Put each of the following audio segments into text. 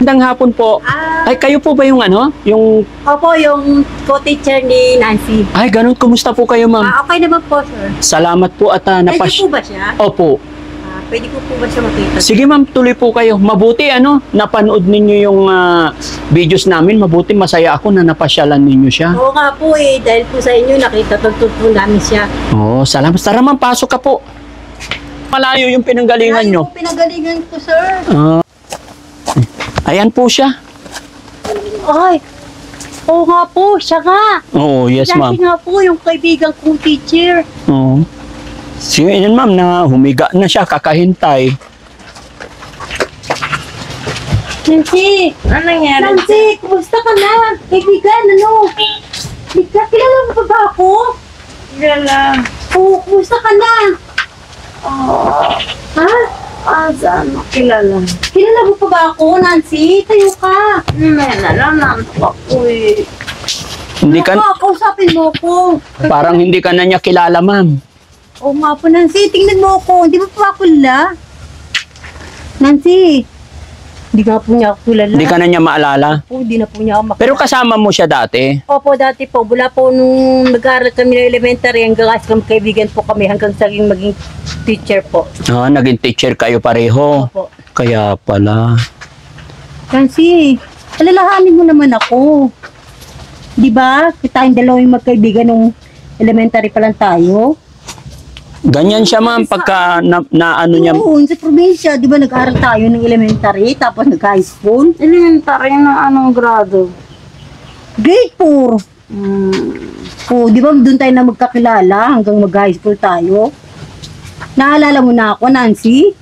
Magandang hapon po. Ay, kayo po ba yung ano? Yung... Opo, yung co-teacher ni Nancy. Ay, ganun. Kumusta po kayo, ma'am? Okay naman po, sir. Salamat po at Pwede po ba siya? Opo. Pwede ko po ba siya makita? Sige, ma'am. Tuloy po kayo. Mabuti, napanood ninyo yung videos namin. Mabuti, masaya ako na napasyalan ninyo siya. Oo nga po eh. Dahil po sa inyo, nakita po namin siya. Oo, salamat. Tara, ma'am. Pasok ka po. Malayo yung pinanggalingan nyo. Malayo po pinanggalingan ko, sir. Ayan po siya. Ay, oo nga po, siya nga. Oo, yes, ma'am. Dati nga po, yung kaibigan kong teacher. Oo. Sige, yun, ma'am, na humiga na siya, kakahintay. Nancy! Ano nangyari? Nancy, kumusta ka na? Kaibigan, kilala mo pa ba ako? Kilala. Oo, kumusta ka na? Ha? Saan mo kilala? Kilala mo pa ba ako, Nancy? Tayo ka. Nananantok ako eh. Hindi ka, Kausapin mo ako. parang hindi ka na niya kilala, ma'am. Oo nga po, Nancy. Tingnan mo ako. Hindi mo pa ako kilala. Nancy. Hindi nga po niya ako kilala. Hindi ka na niya maalala. Hindi na po niya ako makilala. Pero kasama mo siya dati. Opo, dati po. Mula po nung nag-aaral kami ng elementary hanggang kaibigan po kami hanggang maging teacher po. Naging teacher kayo pareho. Opo. Kaya pala. Nancy, alalahanin mo naman ako. Di ba? Tayong dalawa yung magkaibigan nung elementary pa lang tayo. Ganyan siya, ma'am, pagka ano niya. Oo, sa probinsya, di ba nag-aaral tayo ng elementary tapos nag-high school? Elementary na anong grado? Grade 4. Oo, di ba doon tayo na magkakilala hanggang mag-high school tayo? Naalala mo na ako, Nancy?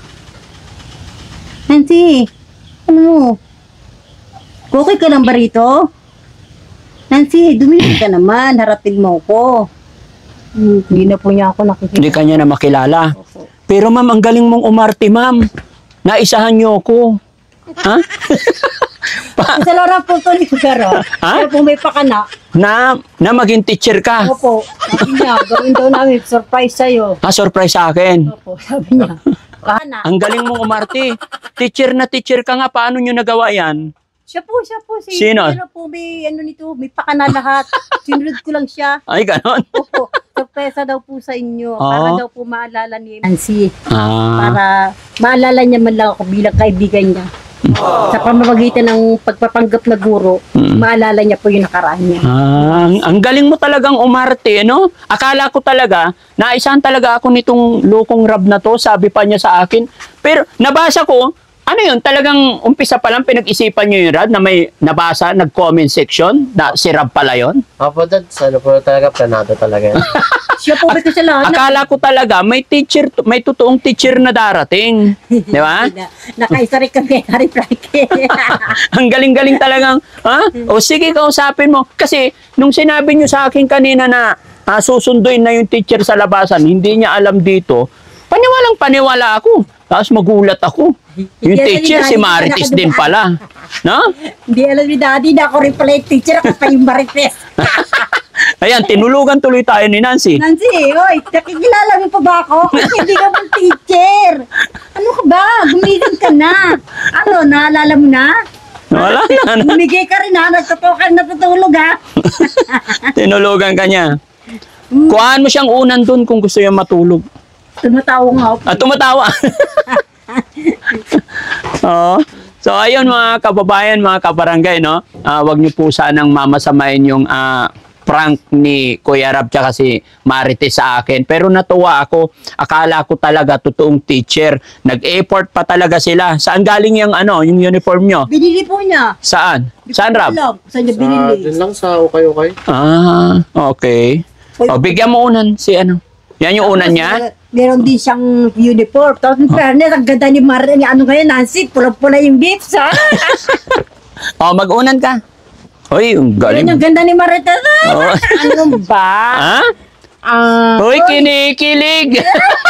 Nancy, ano mo? Okay ka lang ba rito? Nancy, dumili ka naman, harapin mo ko. Hindi na po niya ako nakikita. Hindi ka niya na makilala. Opo. Pero, ma'am, ang galing mong umarte, ma'am. Naisahan niyo ako. Ha? Sa lorang po ito ni Kugaro. Ha? Kaya po may pakana. na maging teacher ka. Opo, sabi niya, gawin daw namin, surprise sa'yo. Surprise sa akin. Opo, sabi niya. Pakana. Ang galing mong umarte. Teacher na teacher ka nga. Paano niyo nagawa yan? Siya po. Si, Sino? Ano po, may pakana lahat. Sinunod ko lang siya. Ay, ganon. Opo, surpresa daw po sa inyo. Oo. Para daw po maalala ni Nancy. Ah. Para maalala niya man lang ako bilang kaibigan niya. Sa pamamagitan ng pagpapanggap na guro, maalala niya po yung nakaraan niya. Ang galing mo talagang umarte, no? Akala ko talaga, naisahan talaga ako nitong lukong rab na to, sabi pa niya sa akin. Pero nabasa ko, ano yun, talagang umpisa pa lang pinag-isipan niyo yung rad na may nabasa, nag-comment section, na si Rab pala yun? Opo, Dad. Ano po talaga, planado talaga yan. Siya po ito sa lahat. Akala ko talaga, may totoong teacher na darating. Di ba? Nakaisa rin kami, Harry Frankie. Ang galing-galing talagang, O sige, kausapin mo. Kasi, nung sinabi niyo sa akin kanina na susunduin na yung teacher sa labasan, hindi niya alam dito, paniwala ako. Tapos magulat ako. Yung teacher, si Marites din pala. No? Hindi alam ni Daddy na ako rin pala yung teacher, ako pa yung Marites. Ayan, tinulugan tuloy tayo ni Nancy. Nancy, oy, nakikilala mo pa ba ako? Kasi hindi ka pang teacher. Ano ka ba? Gumiling ka na. Ano, naalala mo na? Wala na. Bumigay ka rin ha, natutulog ha. Tinulugan ka niya. Kuhaan mo siyang unan dun kung gusto niya matulog. Tumatawa nga ako. Tumatawa. Oo. So, ayun mga kababayan, mga kabarangay, no? Wag niyo po sanang mamasamain yung prank ni Kuya Rab tsaka si Marites sa akin. Pero natuwa ako. Akala ko talaga totoong teacher. Nag-effort pa talaga sila. Saan galing yung yung uniform nyo? Binili po niya. Saan? Saan, Rab? Saan niya binili? Dun lang sa ukay-ukay. Okay. O, bigyan mo unan si Yan yung unan niya? Meron din siyang uniform. Tapos in fairness, ang ganda ni ngayon, Nancy, pula-pula yung lips, ha? Mag-unan ka. Hoy, ang galing. Yan yung ganda ni Marites. Oh. Ano ba? Ha? Hoy, kinikilig.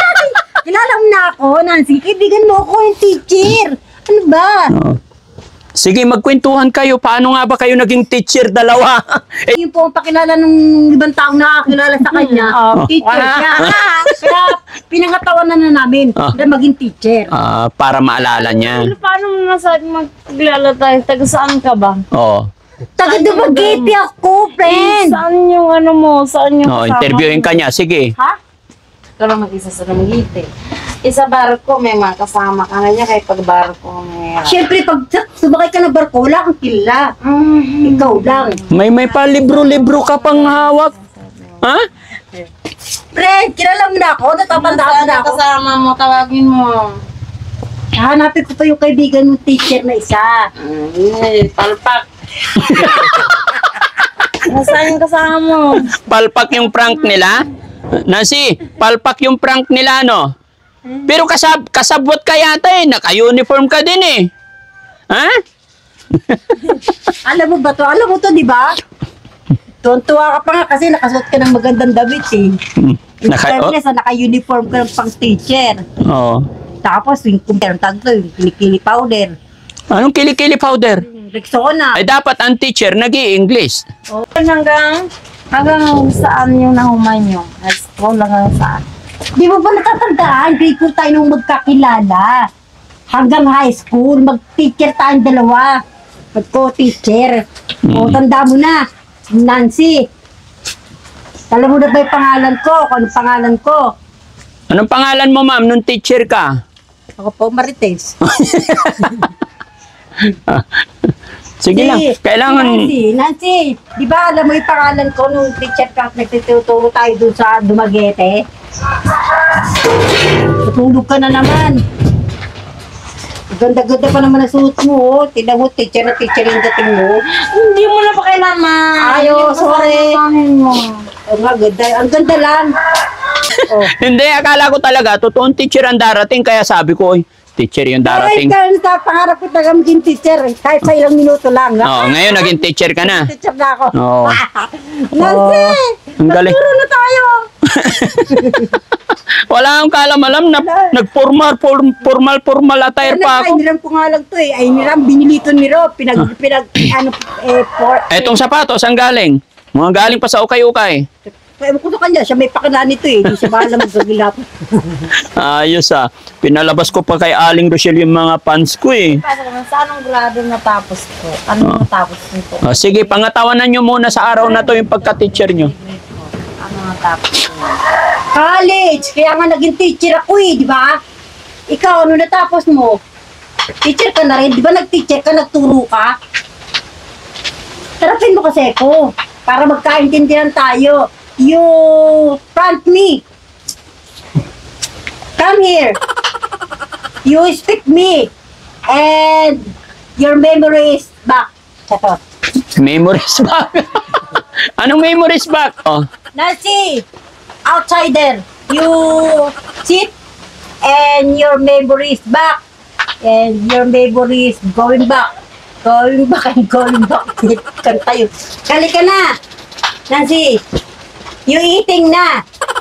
Kilala mo na ako, Nancy. Kaibigan mo ako yung teacher. Ano ba? Sige, magkwentuhan kayo. Paano nga ba kayo naging teacher dalawa? Yun po ang pakilala ng ibang taong nakakilala sa kanya. Teacher siya. Kaya pinangatawanan na namin na maging teacher. Para maalala niya. Paano mo nasabi magkilala tayo? Taga saan ka ba? Oo. Taga Dumaguete ako, friend. Saan yung ano mo? Saan yung Oh, kasama interviewin mo? ka niya. Sige. Ha? Ikaw lang mag-isa sa Dumaguete. Isa barko, may mga kasama ka na niya. Kaya pag barko, may... Siyempre, pag sumakay ka ng barko, wala kang kilala. Ikaw lang. May pa libro-libro ka pang hawak. Ha? Friend, kilala mo na ako. Natatandaan mo na ako. Kasama mo, tawagin mo. Hanapin ko pa yung kaibigan ng teacher na isa. Palpak. Nasaan yung kasama mo? Palpak yung prank nila? Nancy, palpak yung prank nila, no? Pero kasabwat ka yata eh. Naka-uniform ka din eh. Ha? Alam mo ba to? Alam mo to, di ba? Tuwan-tuwa ka pa nga kasi nakasuot ka ng magandang damit eh. Naka-uniform ka ng pang teacher. Oo. Tapos, yung meron tagto, yung kilikili powder. Anong kilikili powder? Rexona. Ay dapat ang teacher nag-i-English. Hanggang saan yung nahuman nyo? School hanggang saan? Di mo ba natatandaan? Grade 4 tayo nung magkakilala. Hanggang high school, mag-teacher tayong dalawa. Mag-co-teacher. O, tanda mo na. Nancy. Alam mo na ba yung pangalan ko? Kung anong pangalan ko? Anong pangalan mo, ma'am, nung teacher ka? Ako po, Marites. Sige lang. Kailangan... Nancy, di ba alam mo yung pangalan ko nung teacher ka at nagtuturo tayo doon sa Dumaguete? Tutulog ka na naman. Ganda-ganda pa naman ang suot mo. Tignan mo, teacher na teacher yung dating mo. Hindi mo na pa kailangan. Ayo, sorry. Oh, nga, ganda. Ang ganda lang. Oh. Hindi, akala ko talaga, totoong teacher ang darating, kaya sabi ko, oy, teacher yung darating. Kahit sa pangarap ko talaga maging teacher. Kahit sa ilang minuto lang. Oo, ngayon naging teacher ka na. Teacher na ako. Oo. Nancy, Ang galing. nagturo na tayo. Wala akong kalam-alam na nag-formal attire pa Ay, ako. niram ko nga lang to eh. Ay, niram, binilito ni Rob. Etong sapatos, ang galing? Mga galing pa sa ukay-ukay. Ewan ko sa kanya, siya may pakana nito eh. Hindi siya bahala magagilap. Ayos ah. Pinalabas ko pa kay Aling Rochelle yung mga pants ko eh. Sa anong grado natapos ko? Ano natapos nito? Sige, pangatawanan nyo muna sa araw na to yung pagka-teacher nyo. Ano natapos ko? College! Kaya nga naging teacher ako eh, di ba? Ikaw, ano natapos mo? Teacher ka na rin. Di ba nag-teacher ka, nagturo ka? Tarapin mo kasi ako. Para magkaintindihan tayo. You front me. Come here. You speak me. And your memory is back. Chato. Memories back. Anong memories back? Oh. Nancy, outsider, you sit and your memory is back. And your memory is going back. Going back and going back. Kanta yun. Kali ka na. Nancy, you eating na.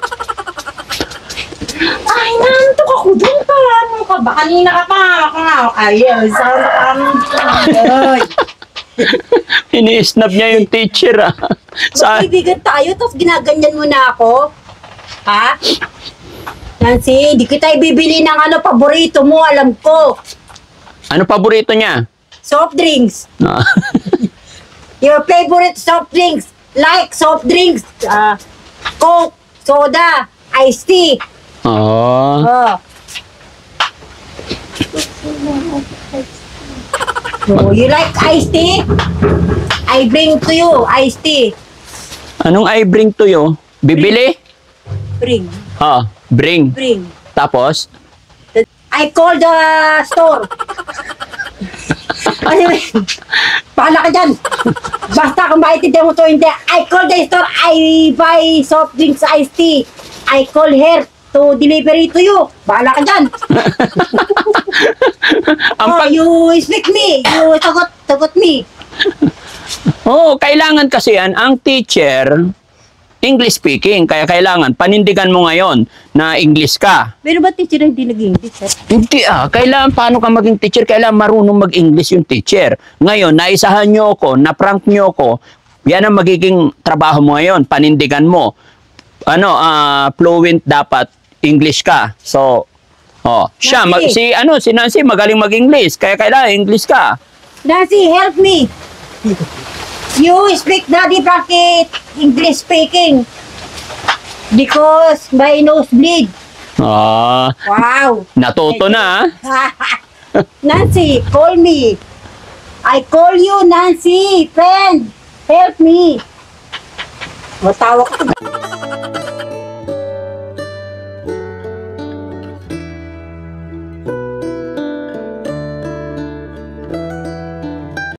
Ay, nantok ako dun pa. Ano ka ba? Kanina ka pa. Ayaw. Saan Ay, Ini-snap niya yung teacher ah. magkaibigan tayo, tapos ginaganyan mo na ako. Ha? Nancy, di kita ibibili ng paborito mo, alam ko. Ano paborito niya? Soft drinks. Ah. Your favorite soft drinks. Like soft drinks. Coke, soda, iced tea. Oh. Oh. Oh, you like iced tea? I bring to you iced tea. Anong I bring to you? Bibili? Bring, Bring. bring. Tapos? I call the store. Anyway, bahala ka dyan. Basta kung maintindihan mo to, hindi. I call the store, I buy soft drinks, iced tea. I call her to delivery to you. Bahala ka dyan. You speak me. You sagot me. Oo, kailangan kasi yan, ang teacher, English speaking. Kaya kailangan, panindigan mo ngayon na English ka. Pero ba teacher na hindi nag-English? Hindi kailangan paano ka maging teacher, kailangan marunong mag-English yung teacher. Ngayon, naisahan nyo ako, na-prank nyo ako, yan ang magiging trabaho mo ngayon, panindigan mo. Fluent dapat, English ka. So, siya, Nancy. si Nancy magaling mag-English, kaya kailangan English ka. Nancy, help me. You speak Daddy Frankie English speaking. Because my nose bleed. Wow. Natuto na. Nancy, call me. I call you, Nancy. Friend, help me. Matawag ko.